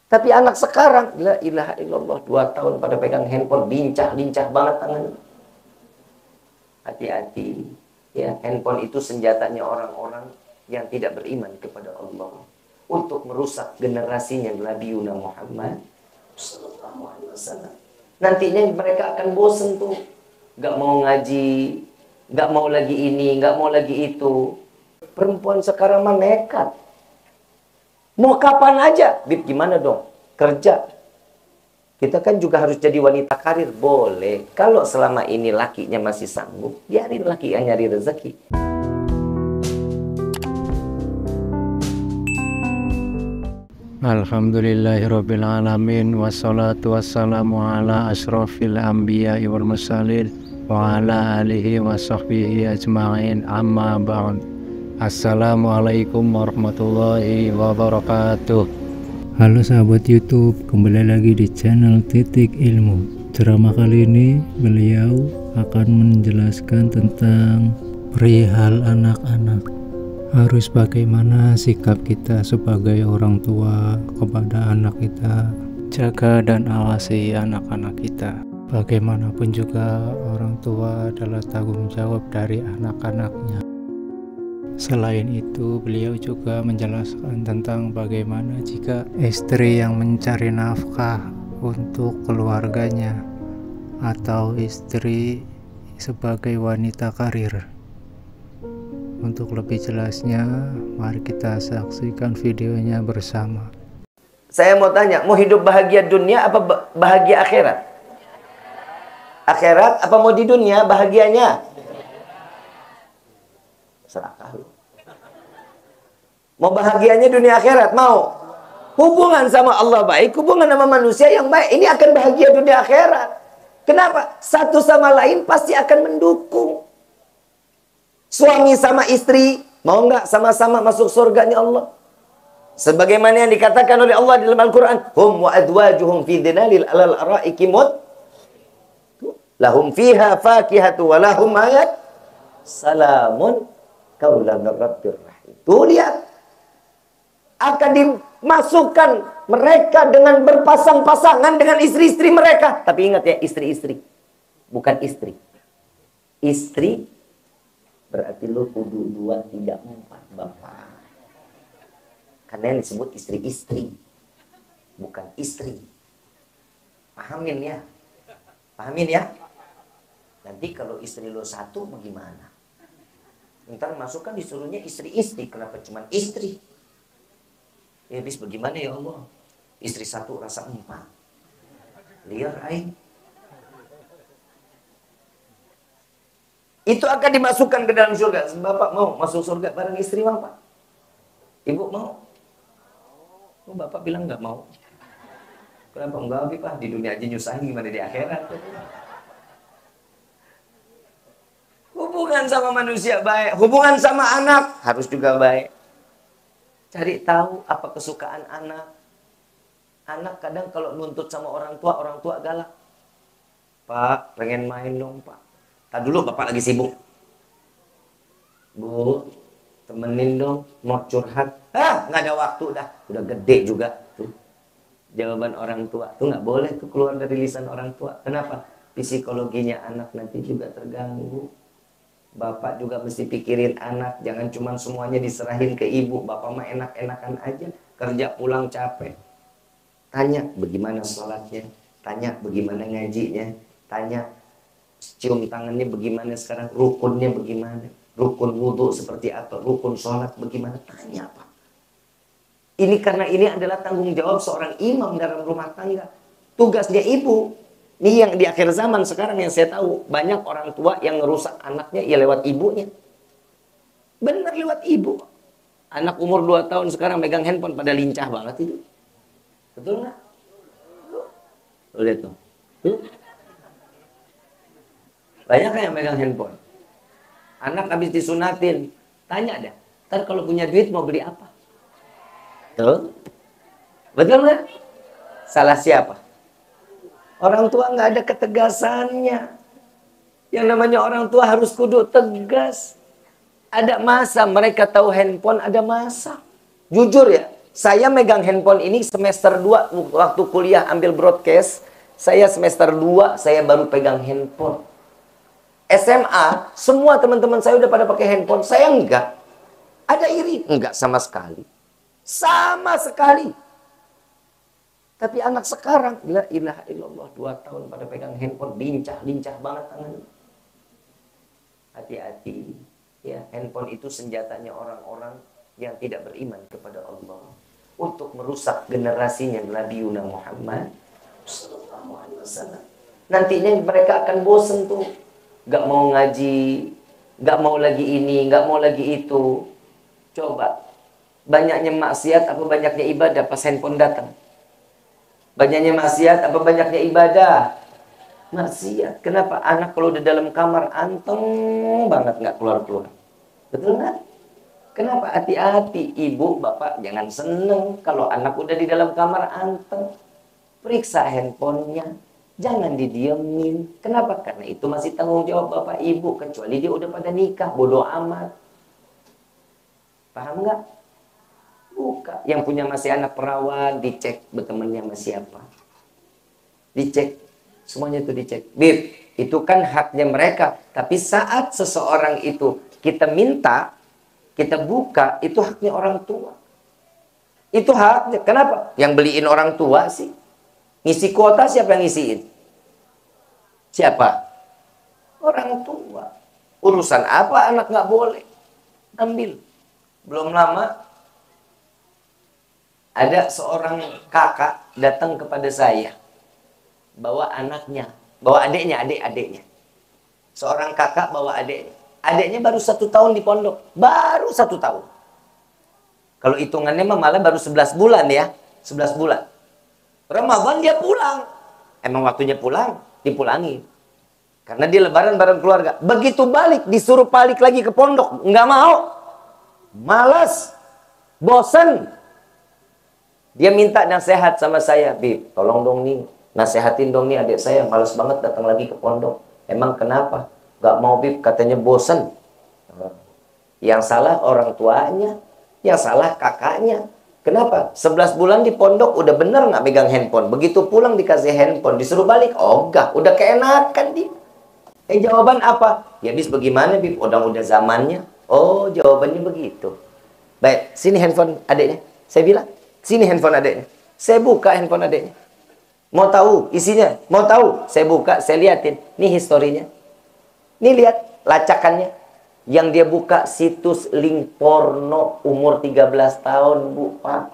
Tapi anak sekarang, la ilaha illallah, 2 tahun pada pegang handphone, lincah banget tangannya. Hati-hati, ya, handphone itu senjatanya orang-orang yang tidak beriman kepada Allah untuk merusak generasinya Nabiuna Muhammad sallallahu alaihi wasallam. Nantinya mereka akan bosen tuh, nggak mau ngaji, nggak mau lagi ini, nggak mau lagi itu. Perempuan sekarang mah nekat. Mau kapan aja, Bib, gimana dong? Kerja. Kita kan juga harus jadi wanita karir, boleh. Kalau selama ini lakinya masih sanggup, biarin laki yang nyari rezeki. Alhamdulillahirabbil alamin, wassalatu wassalamu ala asyrafil anbiya'i wal mursalin wa ala alihi wa sahbihi ajma'in, amma ba'd. Assalamualaikum warahmatullahi wabarakatuh. Halo sahabat YouTube, kembali lagi di channel Titik Ilmu. Ceramah kali ini beliau akan menjelaskan tentang perihal anak-anak. Harus bagaimana sikap kita sebagai orang tua kepada anak kita. Jaga dan awasi anak-anak kita. Bagaimanapun juga orang tua adalah tanggung jawab dari anak-anaknya. Selain itu, beliau juga menjelaskan tentang bagaimana jika istri yang mencari nafkah untuk keluarganya atau istri sebagai wanita karir. Untuk lebih jelasnya, mari kita saksikan videonya bersama. Saya mau tanya, mau hidup bahagia dunia apa bahagia akhirat? Akhirat apa mau di dunia bahagianya? Serakah lu. Mau bahagianya dunia akhirat, mau. Hubungan sama Allah baik, hubungan sama manusia yang baik, ini akan bahagia dunia akhirat. Kenapa? Satu sama lain pasti akan mendukung. Suami sama istri, mau nggak sama-sama masuk surganya Allah? Sebagaimana yang dikatakan oleh Allah di dalam Al-Quran, hum wa adwajuhum fi dhinalil alal araiki mut lahum fiha fakihatu wa lahum ayat salamun kaulan rabbir rahim. Tuh lihat, akan dimasukkan mereka dengan berpasang-pasangan dengan istri-istri mereka. Tapi ingat ya, istri-istri, bukan istri. Istri berarti lu kudu 2, 3, 4 bapak. Karena yang disebut istri-istri, bukan istri. Pahamin ya, pahamin ya. Nanti kalau istri lu 1 bagaimana? Ntar masukkan disuruhnya istri-istri, kenapa cuma istri? Ya habis bagaimana ya Allah? Istri 1 rasa 4. Liar aing. Itu akan dimasukkan ke dalam surga. Bapak mau masuk surga bareng istri Bapak? Ibu mau? Oh, Bapak bilang nggak mau. Kenapa enggak, Pak? Di dunia aja nyusahin, gimana di akhirat? Hubungan sama manusia baik, hubungan sama anak harus juga baik. Cari tahu apa kesukaan anak. Anak kadang kalau nuntut sama orang tua galak. Pak, pengen main dong, Pak. Tadi dulu Bapak lagi sibuk. Bu, temenin dong, mau curhat. Nggak ada waktu dah. Udah gede juga tuh. Jawaban orang tua tuh nggak boleh tuh keluar dari lisan orang tua. Kenapa? Psikologinya anak nanti juga terganggu. Bapak juga mesti pikirin anak, jangan cuma semuanya diserahin ke ibu. Bapak mah enak-enakan aja, kerja pulang capek. Tanya bagaimana sholatnya, tanya bagaimana ngajinya, tanya cium tangannya bagaimana sekarang, rukunnya bagaimana, rukun wudhu seperti apa, rukun sholat bagaimana, tanya Pak. Ini karena ini adalah tanggung jawab seorang imam dalam rumah tangga. Tugasnya ibu. Ini yang di akhir zaman sekarang yang saya tahu, banyak orang tua yang ngerusak anaknya ya lewat ibunya. Benar lewat ibu. Anak umur 2 tahun sekarang megang handphone pada lincah banget itu. Betul nggak? Tuh, lihat tuh. Tuh. Banyak kan yang megang handphone. Anak habis disunatin, tanya dah, ntar kalau punya duit mau beli apa? Tuh. Betul nggak? Salah siapa? Orang tua nggak ada ketegasannya. Yang namanya orang tua harus kudu tegas. Ada masa mereka tahu handphone, ada masa. Jujur ya, Saya megang handphone ini semester 2 waktu kuliah ambil broadcast. Saya semester 2 saya baru pegang handphone. SMA, semua teman-teman saya udah pada pakai handphone. Saya enggak. Ada iri? Enggak sama sekali. Sama sekali. Tapi anak sekarang, la ilaha illallah, 2 tahun pada pegang handphone, lincah banget tangannya. Hati-hati. Ya, handphone itu senjatanya orang-orang yang tidak beriman kepada Allah. Untuk merusak generasinya Nabi Muhammad sallallahu alaihi wasallam. Nantinya mereka akan bosen tuh. Gak mau ngaji, gak mau lagi ini, gak mau lagi itu. Coba, banyaknya maksiat apa banyaknya ibadah pas handphone datang? Banyaknya maksiat apa banyaknya ibadah? Maksiat. Kenapa? Anak kalau udah dalam kamar anteng banget, gak keluar-keluar. Betul nggak? Kenapa? Hati-hati. Ibu, bapak jangan seneng kalau anak udah di dalam kamar anteng. Periksa handphonenya. Jangan didiemin. Kenapa? Karena itu masih tanggung jawab bapak ibu. Kecuali dia udah pada nikah. Bodoh amat. Paham nggak? Buka. Yang punya masih anak perawan, dicek bertemannya sama siapa. Dicek. Semuanya itu dicek. Bib, itu kan haknya mereka. Tapi saat seseorang itu kita minta, kita buka, itu haknya orang tua. Itu haknya. Kenapa? Yang beliin orang tua sih. Ngisi kuota siapa yang ngisiin? Siapa? Orang tua. Urusan apa anak nggak boleh? Ambil. Belum lama, ada seorang kakak datang kepada saya. Bawa anaknya. Bawa adiknya, adik-adiknya. Seorang kakak bawa adiknya. Adiknya baru 1 tahun di pondok. Baru 1 tahun. Kalau hitungannya mah malah baru 11 bulan ya. 11 bulan. Ramadan dia pulang. Emang waktunya pulang, dipulangin. Karena dia lebaran bareng keluarga. Begitu balik, disuruh balik lagi ke pondok. Nggak mau. Malas. Bosen. Dia minta nasihat sama saya. Bib, tolong dong nih. Nasehatin dong nih adik saya. Malas banget datang lagi ke pondok. Emang kenapa? Gak mau Bib, katanya bosen. Yang salah orang tuanya, yang salah kakaknya. Kenapa? 11 bulan di pondok udah bener gak megang handphone. Begitu pulang dikasih handphone, disuruh balik. Ogah, udah keenakan dia. Jawaban apa? Ya Bis, bagaimana Bib? Udah zamannya. Oh, jawabannya begitu. Baik, sini handphone adiknya. Saya bilang, sini handphone adiknya. Saya buka handphone adiknya. Mau tahu isinya? Mau tahu? Saya buka, saya liatin. Nih historinya. Nih lihat lacakannya. Yang dia buka situs link porno umur 13 tahun, Bu, Pak.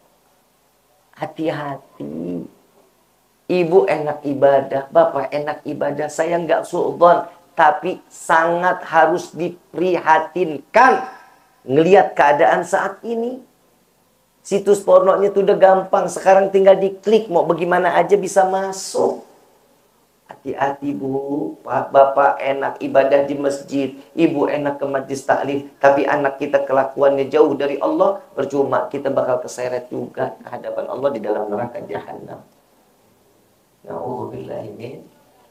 Hati-hati. Ibu enak ibadah, bapak enak ibadah. Saya nggak suudzon, tapi sangat harus diprihatinkan. Ngelihat keadaan saat ini. Situs pornonya tuh udah gampang. Sekarang tinggal diklik. Mau bagaimana aja bisa masuk. Hati-hati Bu, Pak, Bapak enak ibadah di masjid, Ibu enak ke majlis taklim, tapi anak kita kelakuannya jauh dari Allah, percuma kita bakal keseret juga ke hadapan Allah di dalam neraka jahanam. Na'udzubillahi min.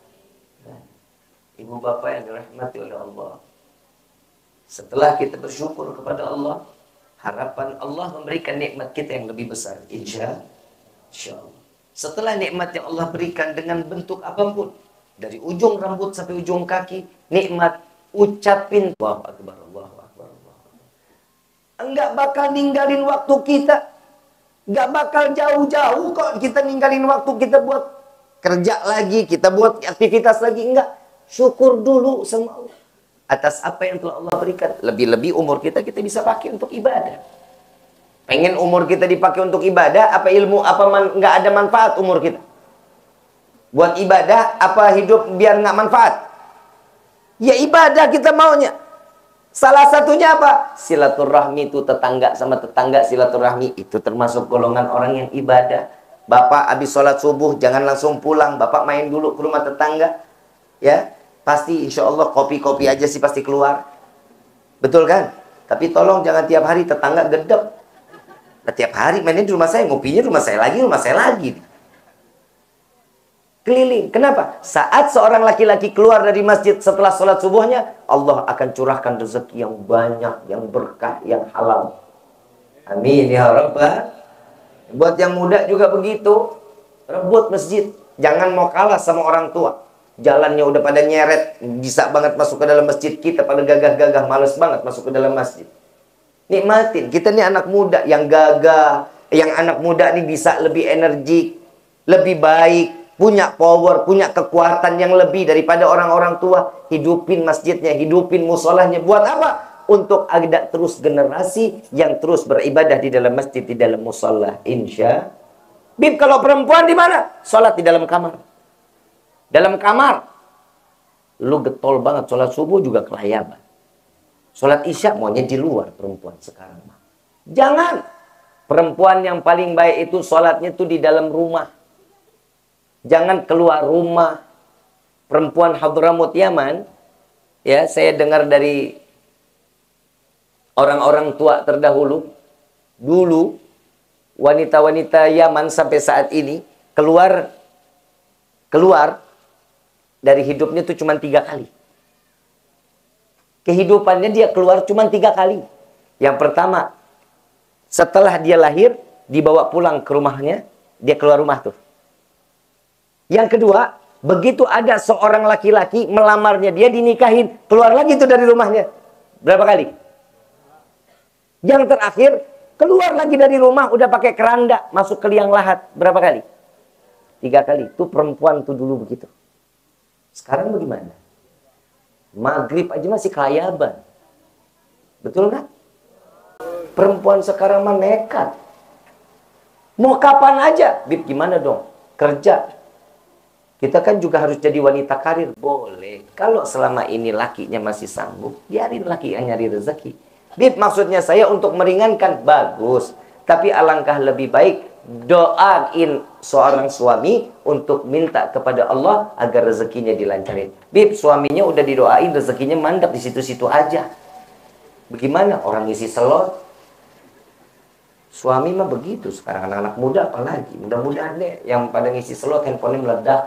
Ibu Bapak yang dirahmati oleh Allah. Setelah kita bersyukur kepada Allah, harapan Allah memberikan nikmat kita yang lebih besar. Insya Allah. Setelah nikmat yang Allah berikan dengan bentuk apapun, dari ujung rambut sampai ujung kaki, nikmat, ucapin Allahu Akbar, Allahu Akbar, Allahu Akbar. Enggak bakal ninggalin waktu kita. Enggak bakal jauh-jauh kok kita ninggalin waktu kita buat kerja lagi, kita buat aktivitas lagi. Enggak. Syukur dulu sama Allah atas apa yang telah Allah berikan. Lebih-lebih umur kita bisa pakai untuk ibadah. Pengen umur kita dipakai untuk ibadah, apa ilmu, apa nggak ada manfaat umur kita? Buat ibadah, apa hidup biar nggak manfaat? Ya ibadah kita maunya. Salah satunya apa? Silaturahmi itu tetangga sama tetangga silaturahmi. Itu termasuk golongan orang yang ibadah. Bapak habis sholat subuh, jangan langsung pulang. Bapak main dulu ke rumah tetangga. Ya, pasti insya Allah kopi-kopi aja sih pasti keluar. Betul kan? Tapi tolong jangan tiap hari tetangga gedek. Tiap hari mainin di rumah saya, ngopinya di rumah saya lagi. Keliling. Kenapa? Saat seorang laki-laki keluar dari masjid setelah sholat subuhnya, Allah akan curahkan rezeki yang banyak, yang berkah, yang halal. Amin ya Rabbal Buat yang muda juga begitu. Rebut masjid. Jangan mau kalah sama orang tua. Jalannya udah pada nyeret. Bisa banget masuk ke dalam masjid. Kita pada gagah-gagah. Males banget masuk ke dalam masjid. Nikmatin. Kita nih anak muda yang gagah. Yang anak muda nih bisa lebih energik. Lebih baik. Punya power, punya kekuatan yang lebih daripada orang-orang tua. Hidupin masjidnya, hidupin musolahnya. Buat apa? Untuk ada terus generasi yang terus beribadah di dalam masjid, di dalam musolah. Insya. Bib, kalau perempuan di mana? Sholat di dalam kamar. Dalam kamar. Lu getol banget. Sholat subuh juga kelayaban. Sholat isya maunya di luar perempuan sekarang. Jangan. Perempuan yang paling baik itu sholatnya itu di dalam rumah. Jangan keluar rumah. Perempuan Hadramut Yaman, ya, saya dengar dari orang-orang tua terdahulu, dulu wanita-wanita Yaman sampai saat ini keluar dari hidupnya itu cuma 3 kali. Kehidupannya dia keluar cuma 3 kali. Yang pertama, setelah dia lahir, dibawa pulang ke rumahnya, dia keluar rumah tuh. Yang kedua, begitu ada seorang laki-laki melamarnya, dia dinikahin, keluar lagi tuh dari rumahnya. Berapa kali? Yang terakhir, keluar lagi dari rumah, udah pakai keranda, masuk ke liang lahat. Berapa kali? 3 kali. Tuh perempuan tuh dulu begitu. Sekarang bagaimana? Maghrib aja masih kelayaban. Betul kan? Perempuan sekarang mah nekat. Mau kapan aja? Bib, gimana dong? Kerja. Kita kan juga harus jadi wanita karir. Boleh. Kalau selama ini lakinya masih sanggup, biarin laki yang nyari rezeki. Bib, maksudnya saya untuk meringankan. Bagus. Tapi alangkah lebih baik doain seorang suami untuk minta kepada Allah agar rezekinya dilancarin. Bib, suaminya udah didoain, rezekinya mandap di situ-situ aja. Bagaimana? Orang isi slot. Suami mah begitu sekarang. Anak-anak muda apalagi. Mudah-mudahan deh yang pada ngisi slot handphonenya meledak.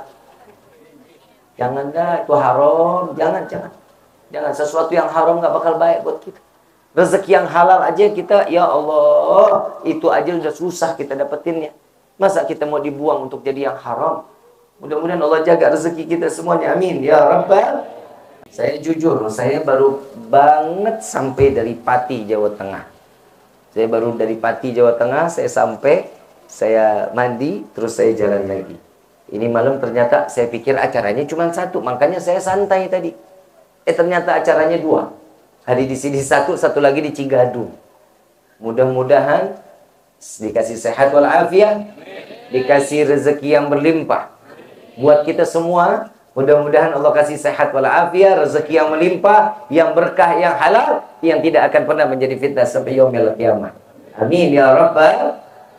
Jangan dah, itu haram. Jangan. Jangan, sesuatu yang haram gak bakal baik buat kita. Rezeki yang halal aja kita, ya Allah, itu aja udah susah kita dapetinnya. Masa kita mau dibuang untuk jadi yang haram? Mudah-mudahan Allah jaga rezeki kita semuanya. Amin. Ya Rabbal. Saya jujur, saya baru banget sampai dari Pati, Jawa Tengah. Saya baru dari Pati, Jawa Tengah, saya sampai, saya mandi, terus saya jalan lagi. Ini malam ternyata saya pikir acaranya cuma 1, makanya saya santai tadi. Ternyata acaranya 2. Hari di sini 1 lagi di Cigadung. Mudah-mudahan dikasih sehat walafiat, dikasih rezeki yang berlimpah. Buat kita semua, mudah-mudahan Allah kasih sehat walafiat, rezeki yang melimpah, yang berkah, yang halal, yang tidak akan pernah menjadi fitnah sampai yaumil qiyamah. Amin ya rabbal.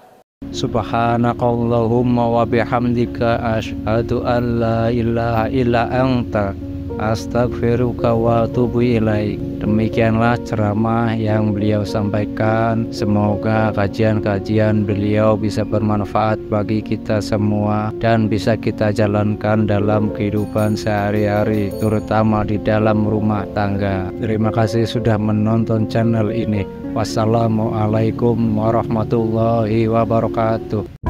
Subhanakallahumma wa bihamdika asyhadu an la ilaha illa anta astaghfiruka wa atubu ilaik. Demikianlah ceramah yang beliau sampaikan. Semoga kajian-kajian beliau bisa bermanfaat bagi kita semua dan bisa kita jalankan dalam kehidupan sehari-hari, terutama di dalam rumah tangga. Terima kasih sudah menonton channel ini. Wassalamualaikum warahmatullahi wabarakatuh.